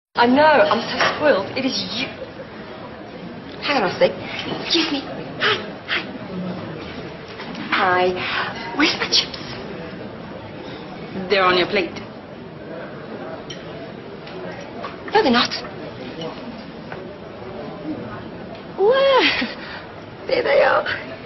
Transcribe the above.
I know, I'm so spoiled. It is you. Hang on a sec. Excuse me. Hi. Where's my chips? They're on your plate. No, they're not. Well, there they are.